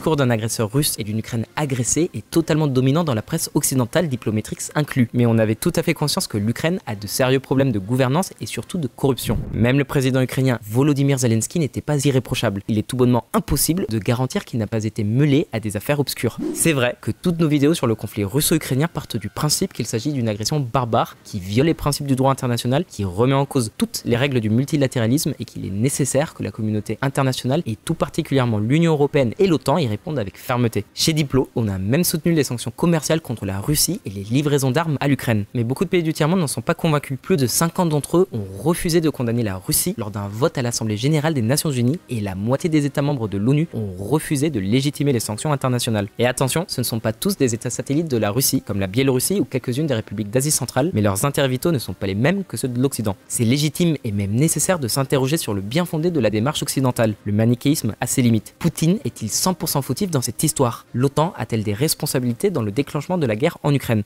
discours d'un agresseur russe et d'une Ukraine agressée est totalement dominant dans la presse occidentale, Diplometrix inclus. Mais on avait tout à fait conscience que l'Ukraine a de sérieux problèmes de gouvernance et surtout de corruption. Même le président ukrainien Volodymyr Zelensky n'était pas irréprochable. Il est tout bonnement impossible de garantir qu'il n'a pas été mêlé à des affaires obscures. C'est vrai que toutes nos vidéos sur le conflit russo-ukrainien partent du principe qu'il s'agit d'une agression barbare qui viole les principes du droit international, qui remet en cause toutes les règles du multilatéralisme et qu'il est nécessaire que la communauté internationale et tout particulièrement l'Union européenne et l'OTAN y répondent avec fermeté. Chez Diplo, on a même soutenu les sanctions commerciales contre la Russie et les livraisons d'armes à l'Ukraine. Mais beaucoup de pays du tiers-monde n'en sont pas convaincus. Plus de 50 d'entre eux ont refusé de condamner la Russie lors d'un vote à l'Assemblée générale des Nations Unies et la moitié des États membres de l'ONU ont refusé de légitimer les sanctions internationales. Et attention, ce ne sont pas tous des États satellites de la Russie, comme la Biélorussie ou quelques-unes des républiques d'Asie centrale, mais leurs intérêts vitaux ne sont pas les mêmes que ceux de l'Occident. C'est légitime et même nécessaire de s'interroger sur le bien fondé de la démarche occidentale. Le manichéisme a ses limites. Poutine est-il 100% fautif dans cette histoire? L'OTAN a-t-elle des responsabilités dans le déclenchement de la guerre en Ukraine?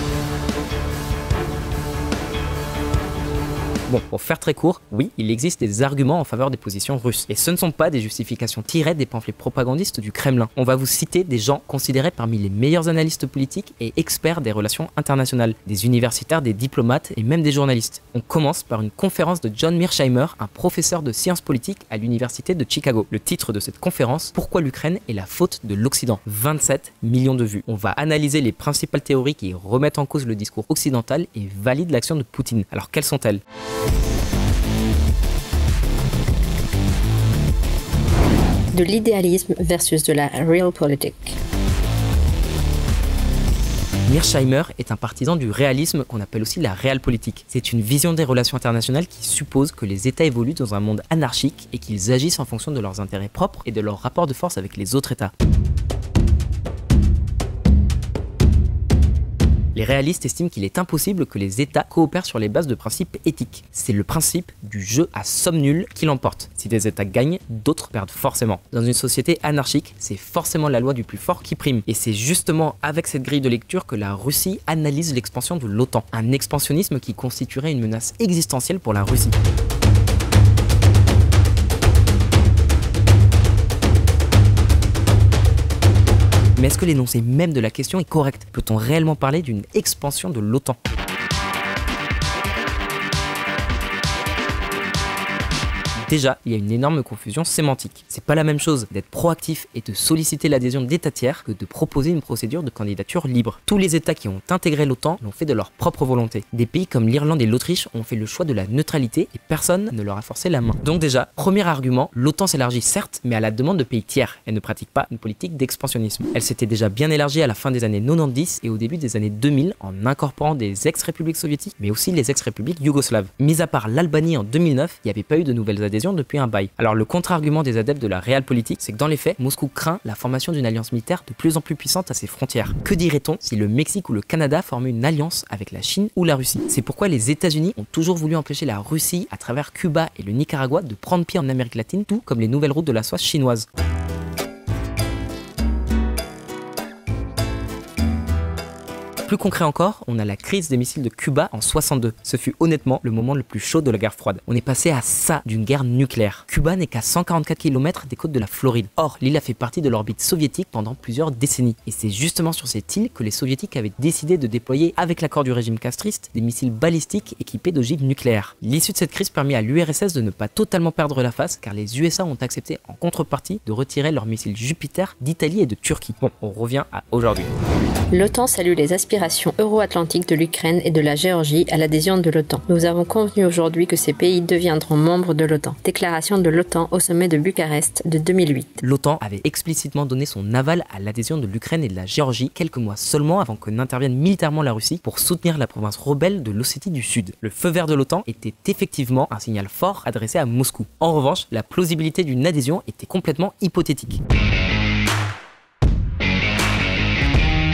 Bon, pour faire très court, oui, il existe des arguments en faveur des positions russes. Et ce ne sont pas des justifications tirées des pamphlets propagandistes du Kremlin. On va vous citer des gens considérés parmi les meilleurs analystes politiques et experts des relations internationales, des universitaires, des diplomates et même des journalistes. On commence par une conférence de John Mearsheimer, un professeur de sciences politiques à l'université de Chicago. Le titre de cette conférence, Pourquoi l'Ukraine est la faute de l'Occident. 27 millions de vues. On va analyser les principales théories qui remettent en cause le discours occidental et valident l'action de Poutine. Alors quelles sont-elles ? De l'idéalisme versus de la realpolitik. Mearsheimer est un partisan du réalisme qu'on appelle aussi la realpolitik. C'est une vision des relations internationales qui suppose que les États évoluent dans un monde anarchique et qu'ils agissent en fonction de leurs intérêts propres et de leur rapport de force avec les autres États. Les réalistes estiment qu'il est impossible que les États coopèrent sur les bases de principes éthiques. C'est le principe du jeu à somme nulle qui l'emporte. Si des États gagnent, d'autres perdent forcément. Dans une société anarchique, c'est forcément la loi du plus fort qui prime. Et c'est justement avec cette grille de lecture que la Russie analyse l'expansion de l'OTAN. Un expansionnisme qui constituerait une menace existentielle pour la Russie. Mais est-ce que l'énoncé même de la question est correct? Peut-on réellement parler d'une expansion de l'OTAN? Déjà, il y a une énorme confusion sémantique. C'est pas la même chose d'être proactif et de solliciter l'adhésion d'États tiers que de proposer une procédure de candidature libre. Tous les États qui ont intégré l'OTAN l'ont fait de leur propre volonté. Des pays comme l'Irlande et l'Autriche ont fait le choix de la neutralité et personne ne leur a forcé la main. Donc déjà, premier argument, l'OTAN s'élargit certes, mais à la demande de pays tiers. Elle ne pratique pas une politique d'expansionnisme. Elle s'était déjà bien élargie à la fin des années 90 et au début des années 2000 en incorporant des ex-républiques soviétiques, mais aussi les ex-républiques yougoslaves. Mis à part l'Albanie en 2009, il n'y avait pas eu de nouvelles adhésions depuis un bail. Alors le contre-argument des adeptes de la realpolitik, c'est que dans les faits, Moscou craint la formation d'une alliance militaire de plus en plus puissante à ses frontières. Que dirait-on si le Mexique ou le Canada formaient une alliance avec la Chine ou la Russie? C'est pourquoi les États-Unis ont toujours voulu empêcher la Russie, à travers Cuba et le Nicaragua, de prendre pied en Amérique latine, tout comme les nouvelles routes de la soie chinoises. Plus concret encore, on a la crise des missiles de Cuba en 62. Ce fut honnêtement le moment le plus chaud de la guerre froide. On est passé à ça d'une guerre nucléaire. Cuba n'est qu'à 144 km des côtes de la Floride. Or, l'île a fait partie de l'orbite soviétique pendant plusieurs décennies. Et c'est justement sur cette île que les soviétiques avaient décidé de déployer, avec l'accord du régime castriste, des missiles balistiques équipés d'ogives nucléaires. L'issue de cette crise permit à l'URSS de ne pas totalement perdre la face, car les USA ont accepté en contrepartie de retirer leurs missiles Jupiter d'Italie et de Turquie. Bon, on revient à aujourd'hui. L'OTAN salue les aspirations euro-atlantiques de l'Ukraine et de la Géorgie à l'adhésion de l'OTAN. Nous avons convenu aujourd'hui que ces pays deviendront membres de l'OTAN. Déclaration de l'OTAN au sommet de Bucarest de 2008. L'OTAN avait explicitement donné son aval à l'adhésion de l'Ukraine et de la Géorgie quelques mois seulement avant que n'intervienne militairement la Russie pour soutenir la province rebelle de l'Ossétie du Sud. Le feu vert de l'OTAN était effectivement un signal fort adressé à Moscou. En revanche, la plausibilité d'une adhésion était complètement hypothétique.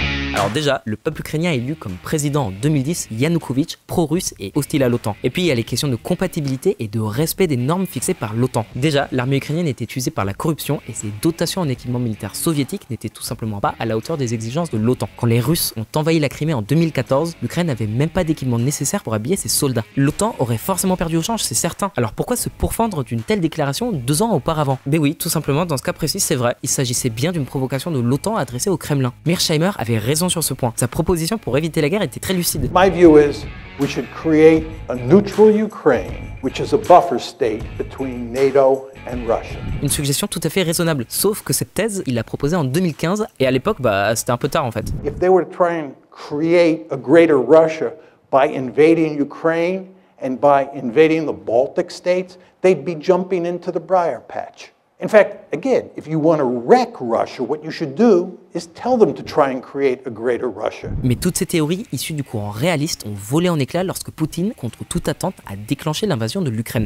Alors déjà, le peuple ukrainien est élu comme président en 2010 Yanukovych, pro-russe et hostile à l'OTAN. Et puis il y a les questions de compatibilité et de respect des normes fixées par l'OTAN. Déjà, l'armée ukrainienne était usée par la corruption et ses dotations en équipement militaire soviétique n'étaient tout simplement pas à la hauteur des exigences de l'OTAN. Quand les Russes ont envahi la Crimée en 2014, l'Ukraine n'avait même pas d'équipement nécessaire pour habiller ses soldats. L'OTAN aurait forcément perdu au change, c'est certain. Alors pourquoi se pourfendre d'une telle déclaration 2 ans auparavant? Ben oui, tout simplement, dans ce cas précis, c'est vrai, il s'agissait bien d'une provocation de l'OTAN adressée au Kremlin. Mearsheimer avait raison sur ce point. Sa proposition pour éviter la guerre était très lucide. My view is we should create a neutral Ukraine, which is a buffer state between NATO and Russia. Une suggestion tout à fait raisonnable, sauf que cette thèse, il l'a proposée en 2015 et à l'époque, c'était un peu tard en fait. If they were to try and create a greater Russia by invading Ukraine and by invading the Baltic states, they'd be jumping into the briar patch. In fact, again, if you want to wreck Russia, what you should do is tell them to try and create a greater Russia. Mais toutes ces théories issues du courant réaliste ont volé en éclats lorsque Poutine, contre toute attente, a déclenché l'invasion de l'Ukraine.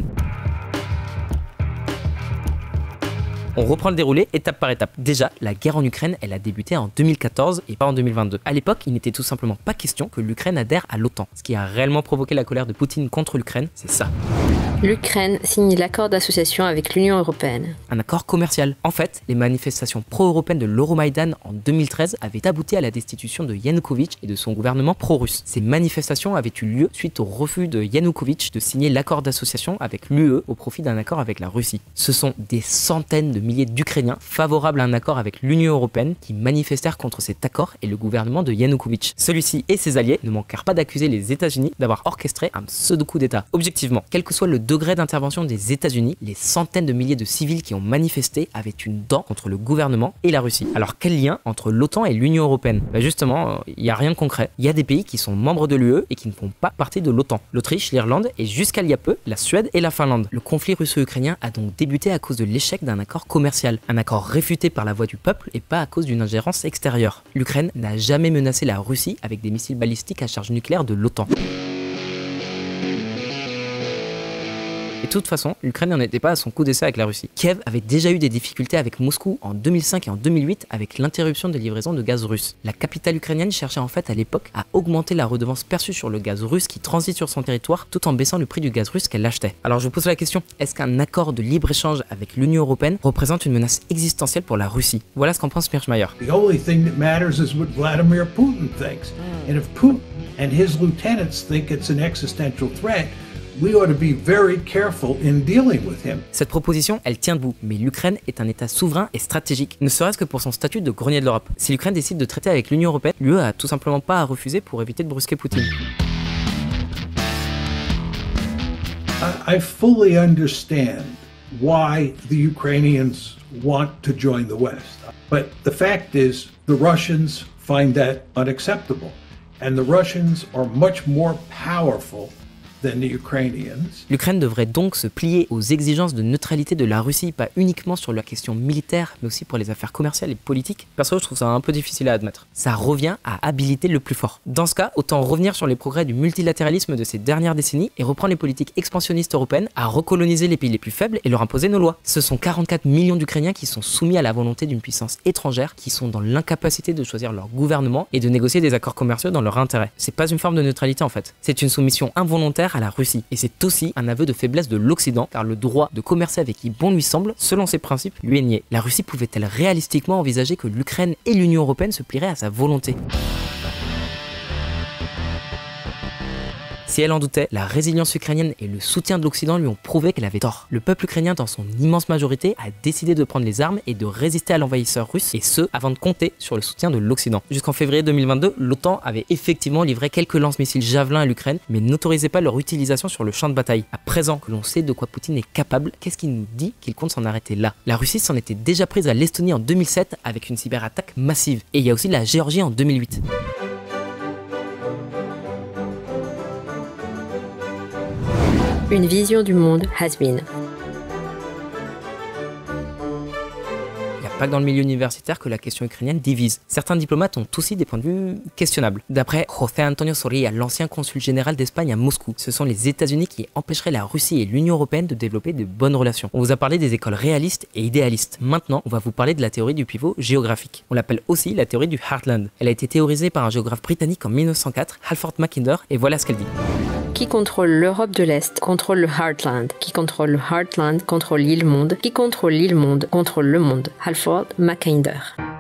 On reprend le déroulé étape par étape. Déjà, la guerre en Ukraine, elle a débuté en 2014 et pas en 2022. À l'époque, il n'était tout simplement pas question que l'Ukraine adhère à l'OTAN. Ce qui a réellement provoqué la colère de Poutine contre l'Ukraine, c'est ça. L'Ukraine signe l'accord d'association avec l'Union européenne. Un accord commercial. En fait, les manifestations pro-européennes de l'Euromaïdan en 2013 avaient abouti à la destitution de Yanukovych et de son gouvernement pro-russe. Ces manifestations avaient eu lieu suite au refus de Yanukovych de signer l'accord d'association avec l'UE au profit d'un accord avec la Russie. Ce sont des centaines de milliers d'Ukrainiens favorables à un accord avec l'Union européenne qui manifestèrent contre cet accord et le gouvernement de Yanukovych. Celui-ci et ses alliés ne manquèrent pas d'accuser les États-Unis d'avoir orchestré un pseudo-coup d'État. Objectivement, quel que soit le degré d'intervention des États-Unis, les centaines de milliers de civils qui ont manifesté avaient une dent contre le gouvernement et la Russie. Alors quel lien entre l'OTAN et l'Union européenne? Justement, il n'y a rien de concret. Il y a des pays qui sont membres de l'UE et qui ne font pas partie de l'OTAN. L'Autriche, l'Irlande et jusqu'à il y a peu, la Suède et la Finlande. Le conflit russo-ukrainien a donc débuté à cause de l'échec d'un accord commercial. Un accord réfuté par la voix du peuple et pas à cause d'une ingérence extérieure. L'Ukraine n'a jamais menacé la Russie avec des missiles balistiques à charge nucléaire de l'OTAN. Et de toute façon, l'Ukraine n'en était pas à son coup d'essai avec la Russie. Kiev avait déjà eu des difficultés avec Moscou en 2005 et en 2008 avec l'interruption des livraisons de gaz russe. La capitale ukrainienne cherchait en fait à l'époque à augmenter la redevance perçue sur le gaz russe qui transite sur son territoire tout en baissant le prix du gaz russe qu'elle achetait. Alors je vous pose la question, est-ce qu'un accord de libre-échange avec l'Union européenne représente une menace existentielle pour la Russie? Voilà ce qu'en pense Mearsheimer. The only thing that matters is what Vladimir Putin thinks. And if Putin and his lieutenants think it's an existential threat, we ought to be very careful in dealing with him. Cette proposition, elle tient debout, mais l'Ukraine est un État souverain et stratégique, ne serait-ce que pour son statut de grenier de l'Europe. Si l'Ukraine décide de traiter avec l'Union européenne, l'UE a tout simplement pas à refuser pour éviter de brusquer Poutine. I fully understand why the Ukrainians want to join the West. But the fact is, the Russians find that unacceptable. And the Russians are much more powerful than the Ukrainians. L'Ukraine devrait donc se plier aux exigences de neutralité de la Russie, pas uniquement sur la question militaire, mais aussi pour les affaires commerciales et politiques. Perso, je trouve ça un peu difficile à admettre. Ça revient à habiliter le plus fort. Dans ce cas, autant revenir sur les progrès du multilatéralisme de ces dernières décennies et reprendre les politiques expansionnistes européennes à recoloniser les pays les plus faibles et leur imposer nos lois. Ce sont 44 millions d'Ukrainiens qui sont soumis à la volonté d'une puissance étrangère, qui sont dans l'incapacité de choisir leur gouvernement et de négocier des accords commerciaux dans leur intérêt. C'est pas une forme de neutralité en fait. C'est une soumission involontaire à la Russie. Et c'est aussi un aveu de faiblesse de l'Occident, car le droit de commercer avec qui bon lui semble, selon ses principes, lui est nié. La Russie pouvait-elle réalistiquement envisager que l'Ukraine et l'Union européenne se plieraient à sa volonté ? Si elle en doutait, la résilience ukrainienne et le soutien de l'Occident lui ont prouvé qu'elle avait tort. Le peuple ukrainien, dans son immense majorité, a décidé de prendre les armes et de résister à l'envahisseur russe, et ce, avant de compter sur le soutien de l'Occident. Jusqu'en février 2022, l'OTAN avait effectivement livré quelques lance-missiles Javelin à l'Ukraine, mais n'autorisait pas leur utilisation sur le champ de bataille. À présent que l'on sait de quoi Poutine est capable, qu'est-ce qui nous dit qu'il compte s'en arrêter là? La Russie s'en était déjà prise à l'Estonie en 2007 avec une cyberattaque massive, et il y a aussi la Géorgie en 2008. Une vision du monde has been. Il y a pas que dans le milieu universitaire que la question ukrainienne divise. Certains diplomates ont aussi des points de vue questionnables. D'après José Antonio Zorrilla, l'ancien consul général d'Espagne à Moscou, ce sont les États-Unis qui empêcheraient la Russie et l'Union européenne de développer de bonnes relations. On vous a parlé des écoles réalistes et idéalistes. Maintenant, on va vous parler de la théorie du pivot géographique. On l'appelle aussi la théorie du Heartland. Elle a été théorisée par un géographe britannique en 1904, Halford Mackinder, et voilà ce qu'elle dit. Qui contrôle l'Europe de l'Est contrôle le Heartland. Qui contrôle le Heartland contrôle l'île-monde. Qui contrôle l'île-monde contrôle le monde. Halford Mackinder.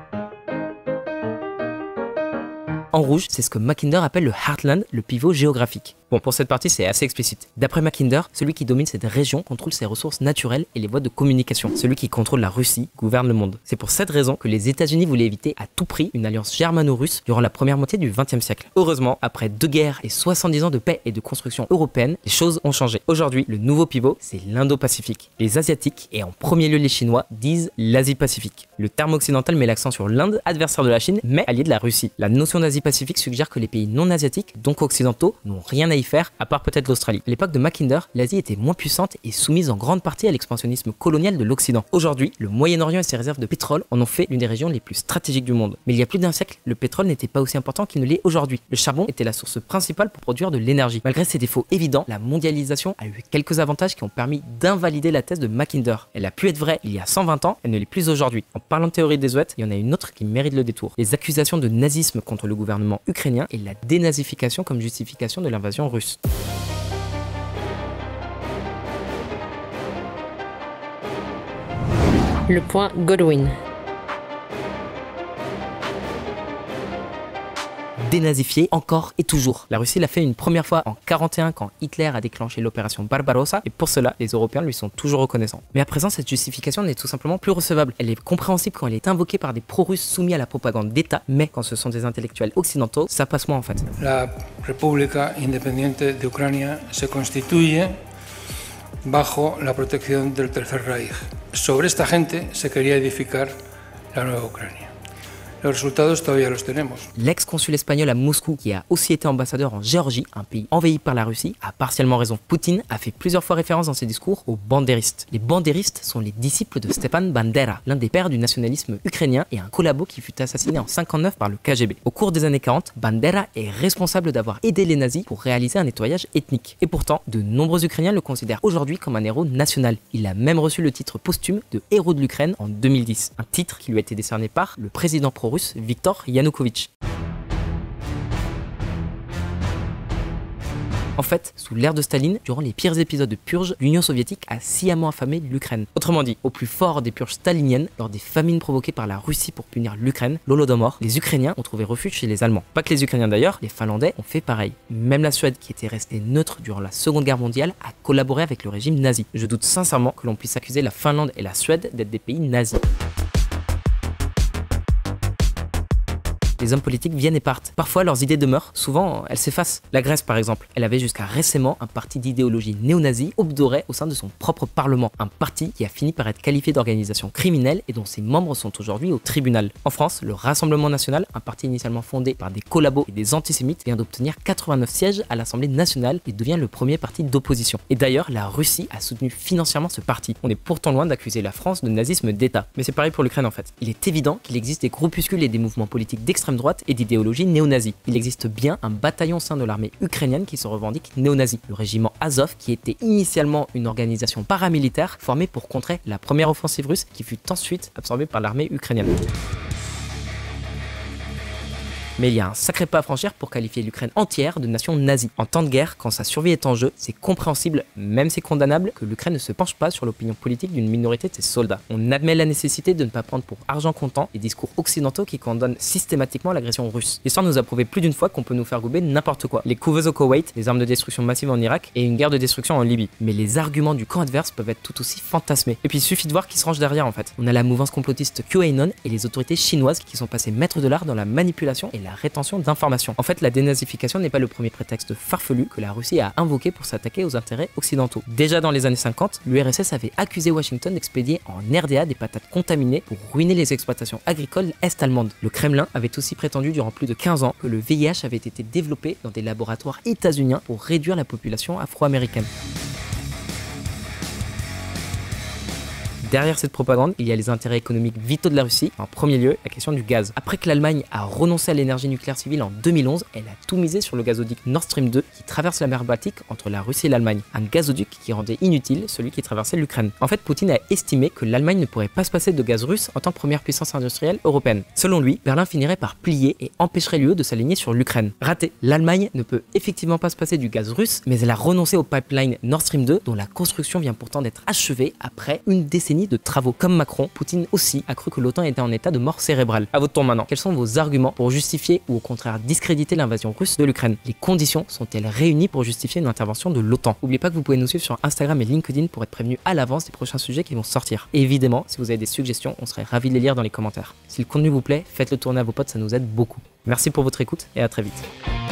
En rouge, c'est ce que Mackinder appelle le Heartland, le pivot géographique. Bon, pour cette partie, c'est assez explicite. D'après Mackinder, celui qui domine cette région contrôle ses ressources naturelles et les voies de communication. Celui qui contrôle la Russie gouverne le monde. C'est pour cette raison que les États-Unis voulaient éviter à tout prix une alliance germano-russe durant la première moitié du XXe siècle. Heureusement, après 2 guerres et 70 ans de paix et de construction européenne, les choses ont changé. Aujourd'hui, le nouveau pivot, c'est l'Indo-Pacifique. Les Asiatiques, et en premier lieu les Chinois, disent l'Asie-Pacifique. Le terme occidental met l'accent sur l'Inde, adversaire de la Chine, mais allié de la Russie. La notion d'Asie-Pacifique suggère que les pays non asiatiques, donc occidentaux, n'ont rien à y faire, à part peut-être l'Australie. À l'époque de Mackinder, l'Asie était moins puissante et soumise en grande partie à l'expansionnisme colonial de l'Occident. Aujourd'hui, le Moyen-Orient et ses réserves de pétrole en ont fait l'une des régions les plus stratégiques du monde. Mais il y a plus d'un siècle, le pétrole n'était pas aussi important qu'il ne l'est aujourd'hui. Le charbon était la source principale pour produire de l'énergie. Malgré ses défauts évidents, la mondialisation a eu quelques avantages qui ont permis d'invalider la thèse de Mackinder. Elle a pu être vraie il y a 120 ans, elle ne l'est plus aujourd'hui. En parlant de théorie désuète, il y en a une autre qui mérite le détour. Les accusations de nazisme contre le gouvernement ukrainien et la dénazification comme justification de l'invasion russe. Le point Godwin. Dénazifié encore et toujours. La Russie l'a fait une première fois en 1941 quand Hitler a déclenché l'opération Barbarossa et pour cela, les Européens lui sont toujours reconnaissants. Mais à présent, cette justification n'est tout simplement plus recevable. Elle est compréhensible quand elle est invoquée par des pro-russes soumis à la propagande d'État, mais quand ce sont des intellectuels occidentaux, ça passe moins en fait. La República Independiente de Ucrania se constituye bajo la protección del Tercer Reich. Sobre esta gente se quería edificar la nueva Ucrania. Los resultados todavía los tenemos. L'ex-consul espagnol à Moscou, qui a aussi été ambassadeur en Géorgie, un pays envahi par la Russie, a partiellement raison. Poutine a fait plusieurs fois référence dans ses discours aux bandéristes. Les bandéristes sont les disciples de Stepan Bandera, l'un des pères du nationalisme ukrainien et un collabo qui fut assassiné en 1959 par le KGB. Au cours des années 40, Bandera est responsable d'avoir aidé les nazis pour réaliser un nettoyage ethnique. Et pourtant, de nombreux Ukrainiens le considèrent aujourd'hui comme un héros national. Il a même reçu le titre posthume de héros de l'Ukraine en 2010, un titre qui lui a été décerné par le président pro-russe Viktor Yanukovych. En fait, sous l'ère de Staline, durant les pires épisodes de purge, l'Union soviétique a sciemment affamé l'Ukraine. Autrement dit, au plus fort des purges staliniennes, lors des famines provoquées par la Russie pour punir l'Ukraine, l'Holodomor, les Ukrainiens ont trouvé refuge chez les Allemands. Pas que les Ukrainiens d'ailleurs, les Finlandais ont fait pareil. Même la Suède, qui était restée neutre durant la Seconde Guerre mondiale, a collaboré avec le régime nazi. Je doute sincèrement que l'on puisse accuser la Finlande et la Suède d'être des pays nazis. Les hommes politiques viennent et partent. Parfois, leurs idées demeurent, souvent, elles s'effacent. La Grèce, par exemple, elle avait jusqu'à récemment un parti d'idéologie néo-nazie obdoré au sein de son propre parlement. Un parti qui a fini par être qualifié d'organisation criminelle et dont ses membres sont aujourd'hui au tribunal. En France, le Rassemblement national, un parti initialement fondé par des collabos et des antisémites, vient d'obtenir 89 sièges à l'Assemblée nationale et devient le premier parti d'opposition. Et d'ailleurs, la Russie a soutenu financièrement ce parti. On est pourtant loin d'accuser la France de nazisme d'État. Mais c'est pareil pour l'Ukraine en fait. Il est évident qu'il existe des groupuscules et des mouvements politiques d'extrême droite et d'idéologie néo-nazie. Il existe bien un bataillon au sein de l'armée ukrainienne qui se revendique néo-nazi, le régiment Azov, qui était initialement une organisation paramilitaire formée pour contrer la première offensive russe qui fut ensuite absorbée par l'armée ukrainienne. Mais il y a un sacré pas à franchir pour qualifier l'Ukraine entière de nation nazie. En temps de guerre, quand sa survie est en jeu, c'est compréhensible, même c'est condamnable, que l'Ukraine ne se penche pas sur l'opinion politique d'une minorité de ses soldats. On admet la nécessité de ne pas prendre pour argent comptant les discours occidentaux qui condamnent systématiquement l'agression russe. L'histoire nous a prouvé plus d'une fois qu'on peut nous faire gober n'importe quoi. Les couveuses au Koweït, les armes de destruction massive en Irak et une guerre de destruction en Libye. Mais les arguments du camp adverse peuvent être tout aussi fantasmés. Et puis il suffit de voir qui se range derrière en fait. On a la mouvance complotiste QAnon et les autorités chinoises qui sont passées maîtres de l'art dans la manipulation et la rétention d'informations. En fait, la dénazification n'est pas le premier prétexte farfelu que la Russie a invoqué pour s'attaquer aux intérêts occidentaux. Déjà dans les années 50, l'URSS avait accusé Washington d'expédier en RDA des patates contaminées pour ruiner les exploitations agricoles est-allemandes. Le Kremlin avait aussi prétendu durant plus de 15 ans que le VIH avait été développé dans des laboratoires états-uniens pour réduire la population afro-américaine. Derrière cette propagande, il y a les intérêts économiques vitaux de la Russie, en premier lieu la question du gaz. Après que l'Allemagne a renoncé à l'énergie nucléaire civile en 2011, elle a tout misé sur le gazoduc Nord Stream 2 qui traverse la mer Baltique entre la Russie et l'Allemagne. Un gazoduc qui rendait inutile celui qui traversait l'Ukraine. En fait, Poutine a estimé que l'Allemagne ne pourrait pas se passer de gaz russe en tant que première puissance industrielle européenne. Selon lui, Berlin finirait par plier et empêcherait l'UE de s'aligner sur l'Ukraine. Raté, l'Allemagne ne peut effectivement pas se passer du gaz russe, mais elle a renoncé au pipeline Nord Stream 2 dont la construction vient pourtant d'être achevée après une décennie de travaux. Comme Macron, Poutine aussi a cru que l'OTAN était en état de mort cérébrale. À votre tour maintenant, quels sont vos arguments pour justifier ou au contraire discréditer l'invasion russe de l'Ukraine? Les conditions sont-elles réunies pour justifier une intervention de l'OTAN? N'oubliez pas que vous pouvez nous suivre sur Instagram et LinkedIn pour être prévenu à l'avance des prochains sujets qui vont sortir. Et évidemment, si vous avez des suggestions, on serait ravis de les lire dans les commentaires. Si le contenu vous plaît, faites-le tourner à vos potes, ça nous aide beaucoup. Merci pour votre écoute et à très vite.